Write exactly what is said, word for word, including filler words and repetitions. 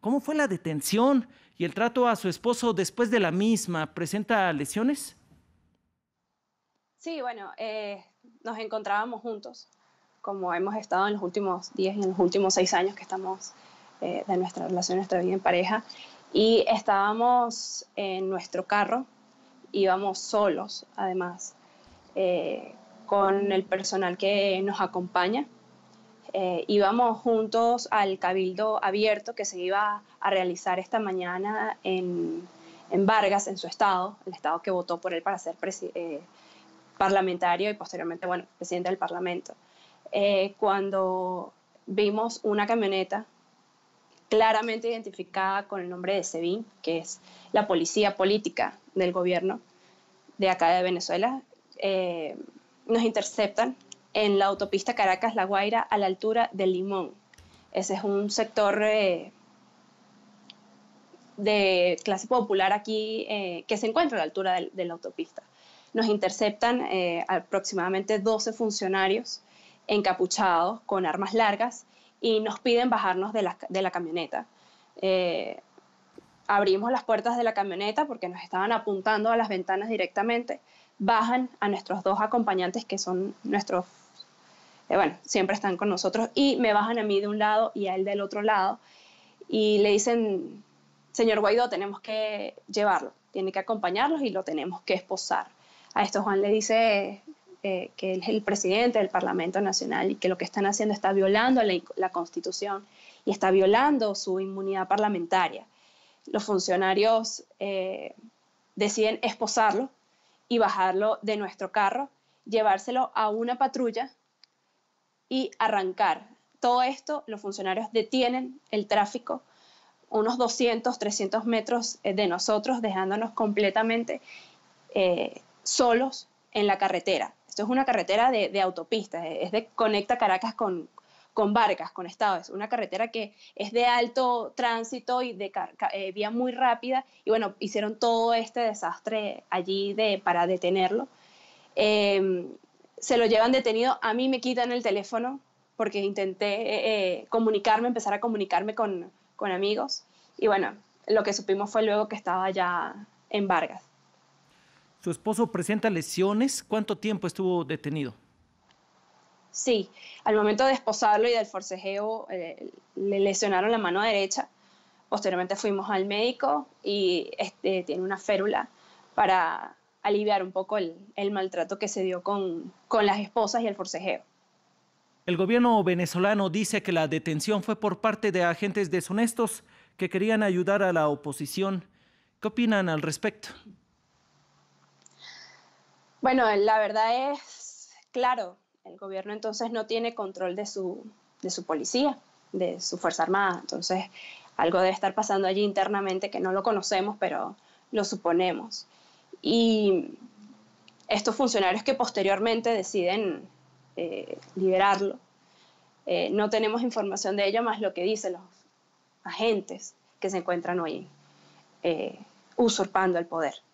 ¿Cómo fue la detención y el trato a su esposo después de la misma? ¿Presenta lesiones? Sí, bueno, eh, nos encontrábamos juntos, como hemos estado en los últimos diez y en los últimos seis años que estamos eh, de nuestra relación, nuestra vida en pareja, y estábamos en nuestro carro, íbamos solos, además, eh, con el personal que nos acompaña. Eh, íbamos juntos al cabildo abierto que se iba a realizar esta mañana en, en Vargas, en su estado, el estado que votó por él para ser eh, parlamentario y posteriormente, bueno, presidente del Parlamento. Eh, cuando vimos una camioneta claramente identificada con el nombre de SEBIN, que es la policía política del gobierno de acá de Venezuela, eh, nos interceptan en la autopista Caracas-La Guaira a la altura del Limón. Ese es un sector eh, de clase popular aquí eh, que se encuentra a la altura de, de la autopista. Nos interceptan eh, aproximadamente doce funcionarios encapuchados con armas largas y nos piden bajarnos de la, de la camioneta. Eh, abrimos las puertas de la camioneta porque nos estaban apuntando a las ventanas directamente, bajan a nuestros dos acompañantes que son nuestros, eh, bueno, siempre están con nosotros, y me bajan a mí de un lado y a él del otro lado y le dicen, señor Guaidó, tenemos que llevarlo, tiene que acompañarlos y lo tenemos que esposar. A esto Juan le dice eh, que él es el presidente del Parlamento Nacional y que lo que están haciendo está violando la, la Constitución y está violando su inmunidad parlamentaria. Los funcionarios eh, deciden esposarlo y bajarlo de nuestro carro, llevárselo a una patrulla y arrancar. Todo esto, los funcionarios detienen el tráfico unos doscientos, trescientos metros de nosotros, dejándonos completamente eh, solos en la carretera. Esto es una carretera de, de autopista, es de conecta Caracas con, con Vargas, con Estado. Es una carretera que es de alto tránsito y de eh, vía muy rápida. Y bueno, hicieron todo este desastre allí de, para detenerlo. Eh, se lo llevan detenido. A mí me quitan el teléfono porque intenté eh, comunicarme, empezar a comunicarme con, con amigos. Y bueno, lo que supimos fue luego que estaba ya en Vargas. ¿Su esposo presenta lesiones? ¿Cuánto tiempo estuvo detenido? Sí, al momento de esposarlo y del forcejeo eh, le lesionaron la mano derecha. Posteriormente fuimos al médico y este, tiene una férula para aliviar un poco el, el maltrato que se dio con, con las esposas y el forcejeo. El gobierno venezolano dice que la detención fue por parte de agentes deshonestos que querían ayudar a la oposición. ¿Qué opinan al respecto? Bueno, la verdad es, claro, el gobierno entonces no tiene control de su, de su policía, de su Fuerza Armada. Entonces, algo debe estar pasando allí internamente que no lo conocemos, pero lo suponemos. Y estos funcionarios que posteriormente deciden eh, liberarlo, eh, no tenemos información de ello más lo que dicen los agentes que se encuentran hoy eh, usurpando el poder.